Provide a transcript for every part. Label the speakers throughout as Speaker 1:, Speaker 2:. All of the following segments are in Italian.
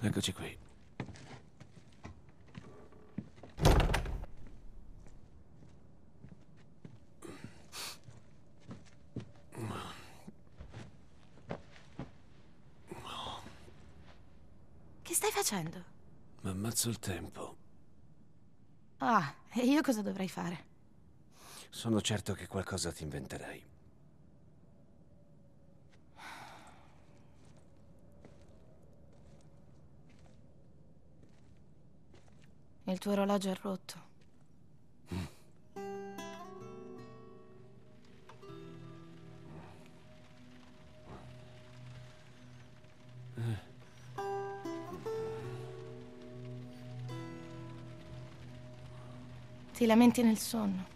Speaker 1: Eccoci qui.
Speaker 2: Che stai facendo?
Speaker 1: Ammazzo il tempo.
Speaker 2: Ah, e io cosa dovrei fare?
Speaker 1: Sono certo che qualcosa ti inventerai.
Speaker 2: Il tuo orologio è rotto. Ti lamenti nel sonno.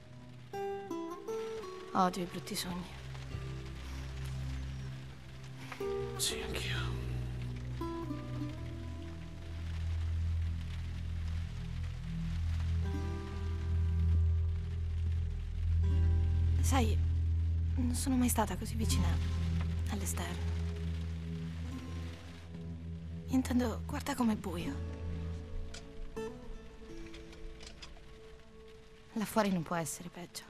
Speaker 2: Odio i brutti sogni.
Speaker 1: Sì, anch'io.
Speaker 2: Sai, non sono mai stata così vicina all'esterno. Intendo, guarda com'è buio. Là fuori non può essere peggio.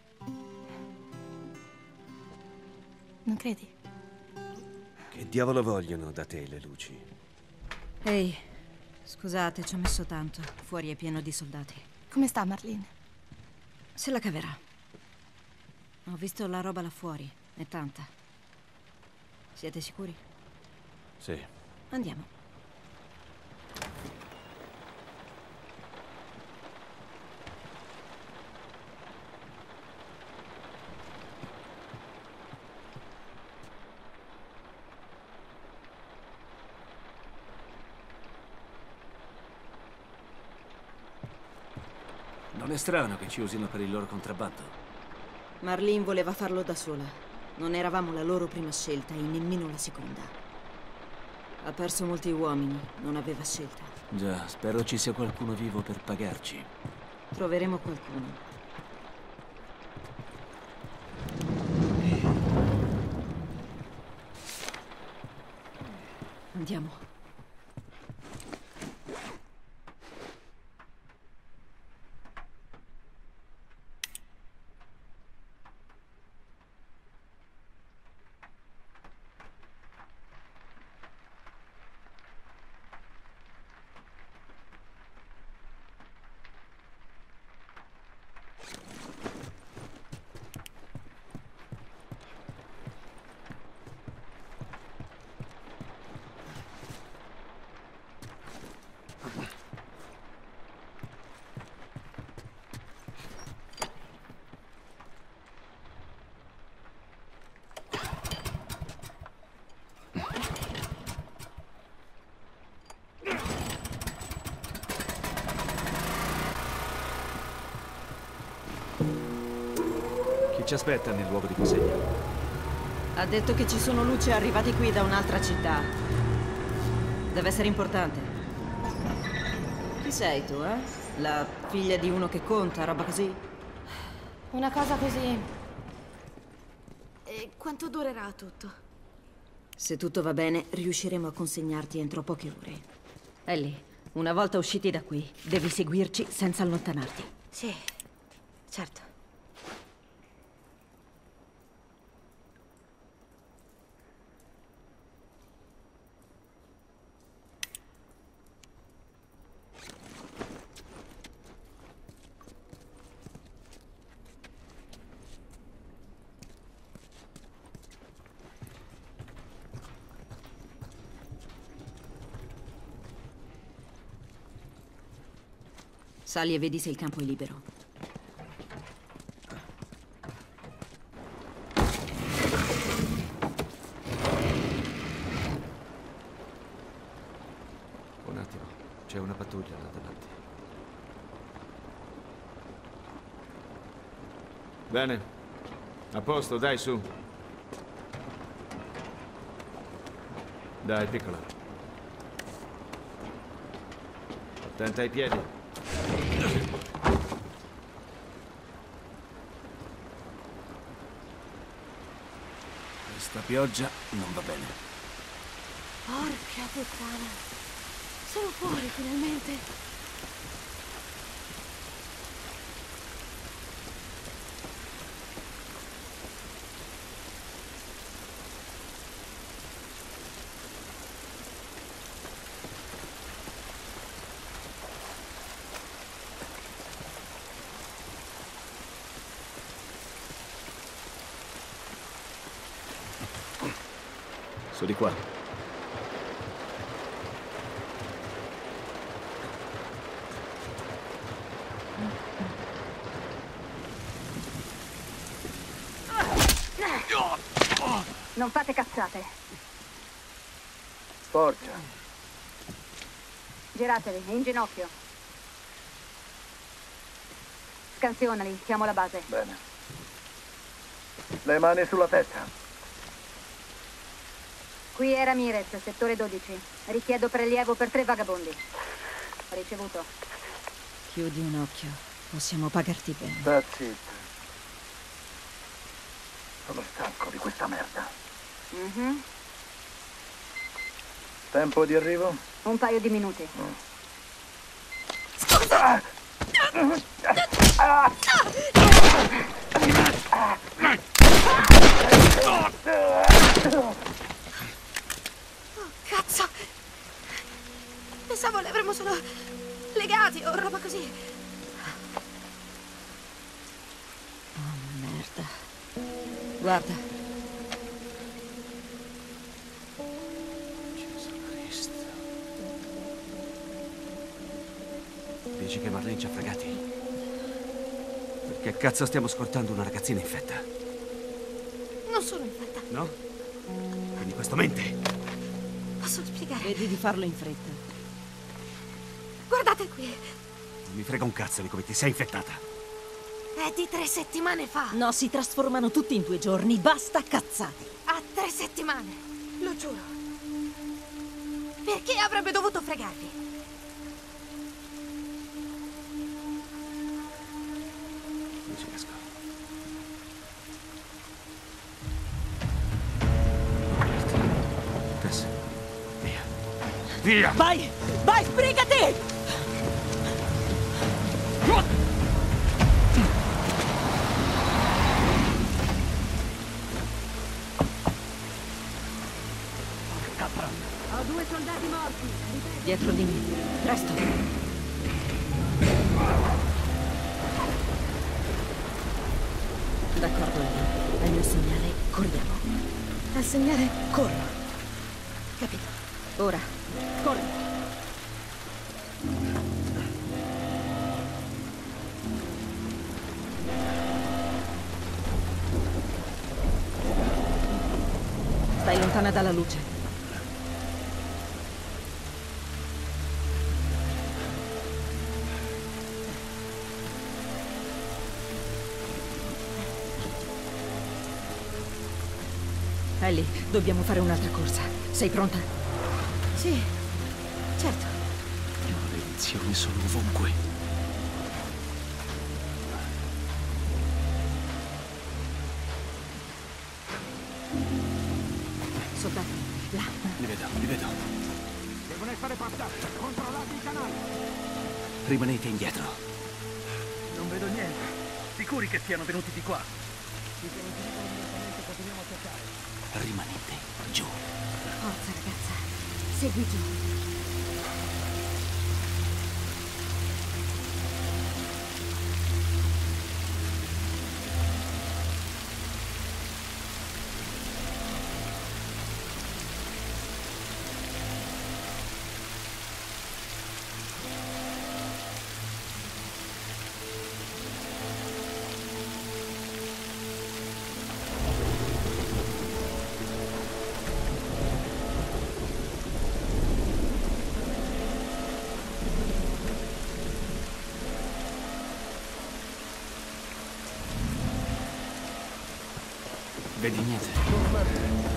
Speaker 2: Non credi?
Speaker 1: Che diavolo vogliono da te le luci?
Speaker 3: Ehi, scusate, ci ho messo tanto. Fuori è pieno di soldati.
Speaker 2: Come sta Marlene?
Speaker 3: Se la caverà. Ho visto la roba là fuori. È tanta. Siete sicuri?
Speaker 1: Sì.
Speaker 3: Andiamo.
Speaker 1: Non è strano che ci usino per il loro contrabbando?
Speaker 3: Marlene voleva farlo da sola. Non eravamo la loro prima scelta e nemmeno la seconda. Ha perso molti uomini, non aveva scelta.
Speaker 1: Già, spero ci sia qualcuno vivo per pagarci.
Speaker 3: Troveremo qualcuno. Andiamo.
Speaker 1: Chi ci aspetta nel luogo di consegna?
Speaker 3: Ha detto che ci sono luci arrivati qui da un'altra città. Deve essere importante. Chi sei tu, eh? La figlia di uno che conta, roba così?
Speaker 2: Una cosa così. E quanto durerà tutto?
Speaker 3: Se tutto va bene, riusciremo a consegnarti entro poche ore. Ellie, una volta usciti da qui, devi seguirci senza allontanarti.
Speaker 2: Sì, certo.
Speaker 3: Sali e vedi se il campo è libero.
Speaker 1: Un attimo, c'è una pattuglia là davanti.
Speaker 4: Bene. A posto, dai, su. Dai, piccola. Attenta ai piedi.
Speaker 1: Questa pioggia non va bene.
Speaker 2: Porca puttana. Sono fuori, finalmente.
Speaker 1: Su di qua.
Speaker 5: Non fate cazzate.
Speaker 6: Forza.
Speaker 5: Giratevi, in ginocchio. Scansionali, siamo alla base.
Speaker 6: Bene. Le mani sulla testa.
Speaker 5: Qui è Ramirez, settore 12. Richiedo prelievo per 3 vagabondi. Ricevuto.
Speaker 3: Chiudi un occhio. Possiamo pagarti bene.
Speaker 6: That's it. Sono stanco di questa merda.
Speaker 5: Mhm.
Speaker 6: Tempo di arrivo?
Speaker 5: Un paio di minuti.
Speaker 2: Cazzo! Pensavo li avremmo solo legati o roba così.
Speaker 3: Oh, merda. Guarda.
Speaker 1: Gesù Cristo. Dici che Marlene ci ha fregati? Perché cazzo stiamo scortando una ragazzina infetta?
Speaker 2: Non sono infetta.
Speaker 1: No? Quindi questo mente.
Speaker 2: Posso spiegare?
Speaker 3: Vedi di farlo in fretta.
Speaker 2: Guardate qui.
Speaker 1: Non mi frega un cazzo di come ti sei infettata.
Speaker 2: È di 3 settimane fa.
Speaker 3: No, si trasformano tutti in 2 giorni. Basta cazzate.
Speaker 2: A 3 settimane. Lo giuro. Perché avrebbe dovuto fregarvi?
Speaker 1: Non ci riesco. Tess, via. Via!
Speaker 3: Vai! Vai, sbrigati!
Speaker 5: Ho 2 soldati morti.
Speaker 3: Dietro di me. Presto. D'accordo, Ellie. Al mio segnale, corriamo.
Speaker 2: Al segnale,
Speaker 3: Corro.
Speaker 2: capito.
Speaker 3: Ora, corri. Stai lontana dalla luce. Ellie, dobbiamo fare un'altra corsa. Sei pronta?
Speaker 2: Sì, certo.
Speaker 1: Le maledizioni sono ovunque.
Speaker 3: Soldati, là.
Speaker 1: Li vedo, li vedo.
Speaker 6: Devono essere passati. Controllate il canale.
Speaker 1: Rimanete indietro.
Speaker 6: Non vedo niente. Sicuri che siano venuti di qua?
Speaker 1: Rimanete giù.
Speaker 2: Forza, ragazza. Segui giù.
Speaker 1: Vedi niente?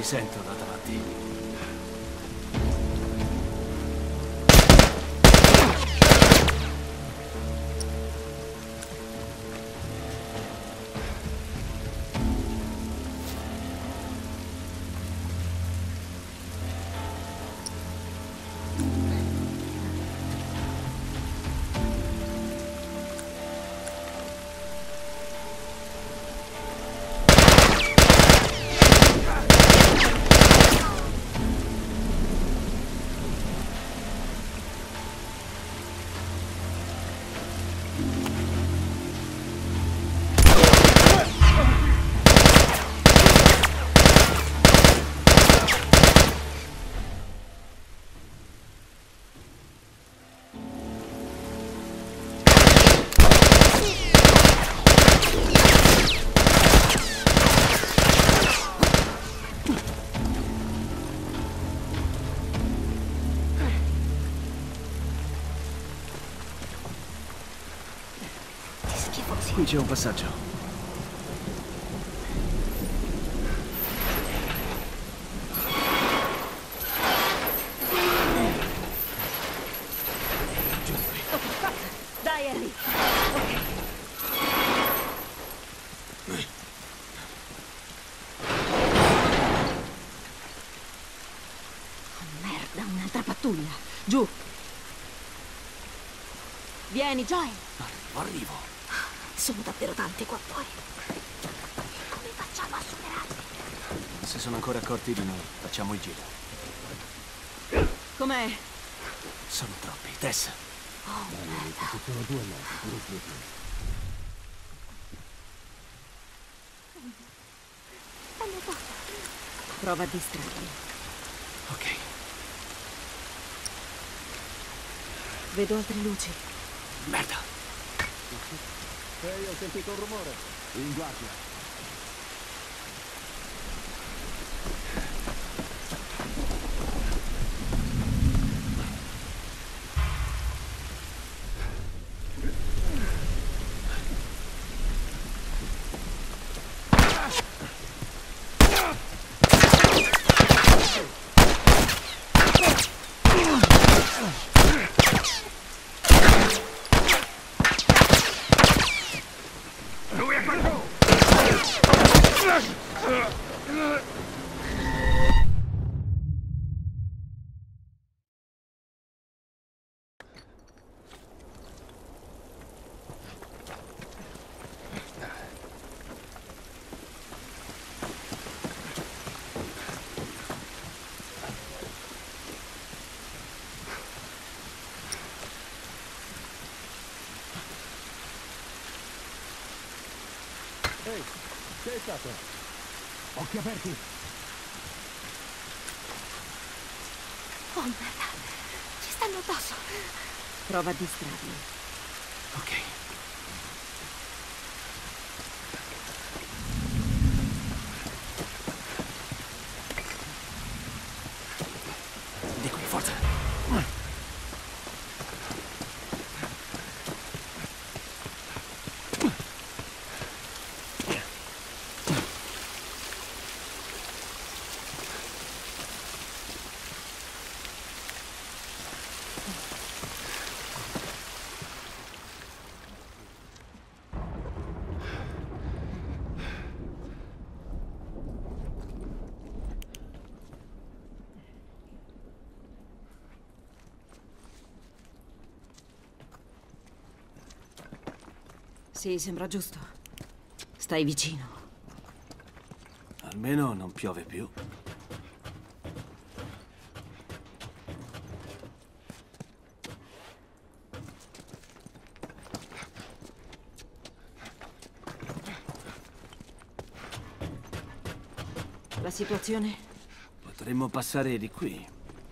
Speaker 1: sento da davanti. Qui c'è un passaggio.
Speaker 3: Dai, Harry. Oh, merda, un'altra pattuglia. Giù. Vieni, Joel.
Speaker 1: Arrivo.
Speaker 2: Sono davvero tanti qua fuori. Come facciamo a superarli?
Speaker 1: Non si sono ancora accorti di noi. Facciamo il giro.
Speaker 3: Com'è?
Speaker 1: Sono troppi. Tess.
Speaker 2: Oh, merda.
Speaker 3: Prova a distrarli.
Speaker 1: Ok.
Speaker 3: Vedo altre luci.
Speaker 1: Merda.
Speaker 7: Ehi, ho sentito un rumore. In guardia. Ehi, che è stato? Occhi aperti.
Speaker 2: Oh, merda. Ci stanno addosso.
Speaker 3: Prova a distrarli.
Speaker 1: Ok. Di qui, forza.
Speaker 3: Sì, sembra giusto. Stai vicino.
Speaker 1: Almeno non piove più.
Speaker 3: La situazione?
Speaker 1: Potremmo passare di qui.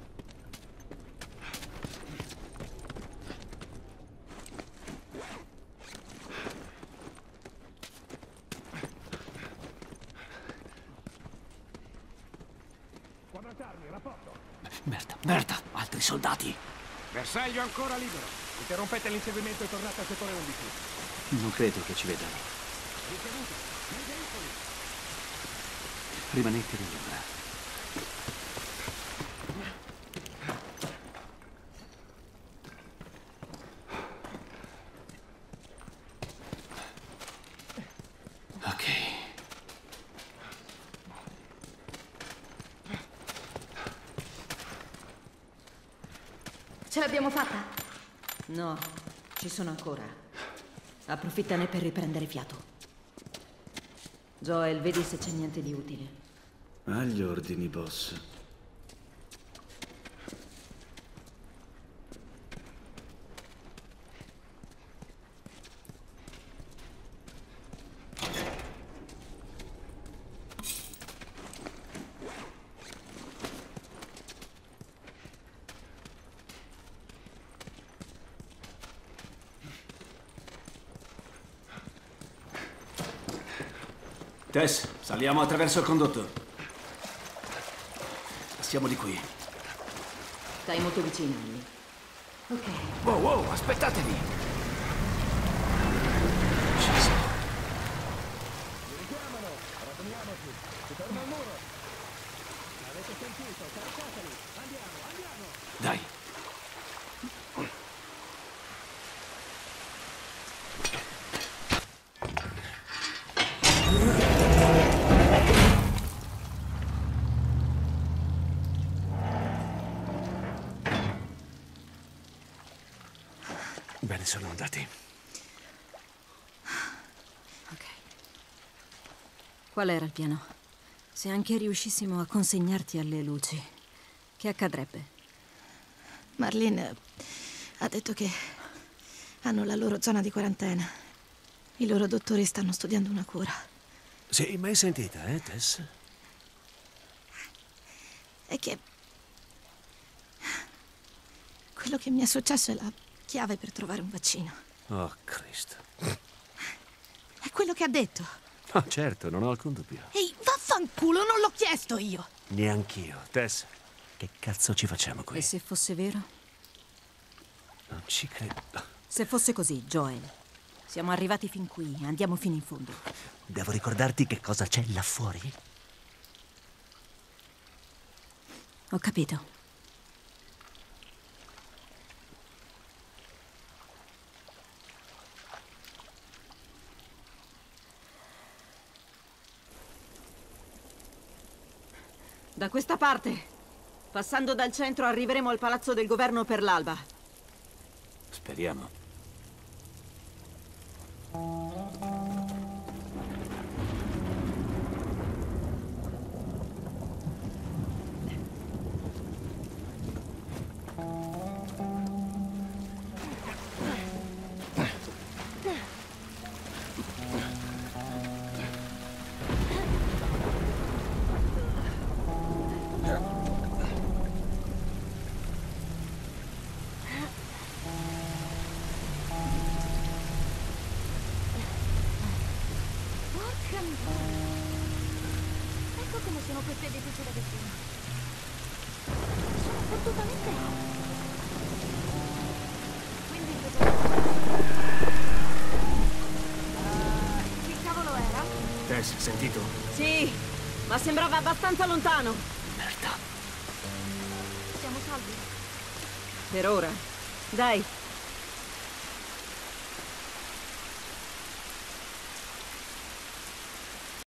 Speaker 1: Merda, merda! Altri soldati!
Speaker 6: Bersaglio ancora libero. Interrompete l'inseguimento e tornate al settore 11.
Speaker 1: Non credo che ci vedano.
Speaker 6: Ricevuto. Nei veicoli.
Speaker 1: Rimanete nell'ombra.
Speaker 2: Ce l'abbiamo fatta?
Speaker 3: No, ci sono ancora. Approfittane per riprendere fiato. Joel, vedi se c'è niente di utile.
Speaker 1: Agli ordini, boss.
Speaker 8: Tess, saliamo attraverso il condotto. Passiamo di qui.
Speaker 3: Stai molto vicino, Annie.
Speaker 2: Ok.
Speaker 8: Wow, wow, aspettatevi!
Speaker 7: Richiamano! Raduniamoci! Si torna al muro! L'avete sentito? Caricateli! Andiamo, andiamo!
Speaker 8: Dai. Bene, sono andati.
Speaker 3: Ok. Qual era il piano? Se anche riuscissimo a consegnarti alle luci, che accadrebbe?
Speaker 2: Marlene ha detto che hanno la loro zona di quarantena. I loro dottori stanno studiando una cura.
Speaker 9: Sì, mai sentita, Tess?
Speaker 2: È che quello che mi è successo è la chiave per trovare un vaccino.
Speaker 9: Oh, Cristo.
Speaker 2: È quello che ha detto.
Speaker 9: Oh, certo, non ho alcun dubbio.
Speaker 2: Ehi, vaffanculo, non l'ho chiesto io.
Speaker 9: Neanch'io. Tess, che cazzo ci facciamo qui?
Speaker 3: E se fosse vero?
Speaker 9: Non ci credo.
Speaker 3: Se fosse così, Joel. Siamo arrivati fin qui, andiamo fino in fondo.
Speaker 9: Devo ricordarti che cosa c'è là fuori?
Speaker 3: Ho capito. Da questa parte. Passando dal centro arriveremo al palazzo del governo per l'alba.
Speaker 8: Speriamo.
Speaker 2: Porca miseria. Ecco come sono questi edifici da vicino. Sono fottutamente alti. Quindi che cavolo era?
Speaker 8: Tess, sentito?
Speaker 3: Sì, ma sembrava abbastanza lontano.
Speaker 8: Merda.
Speaker 2: Siamo salvi?
Speaker 3: Per ora. Dai,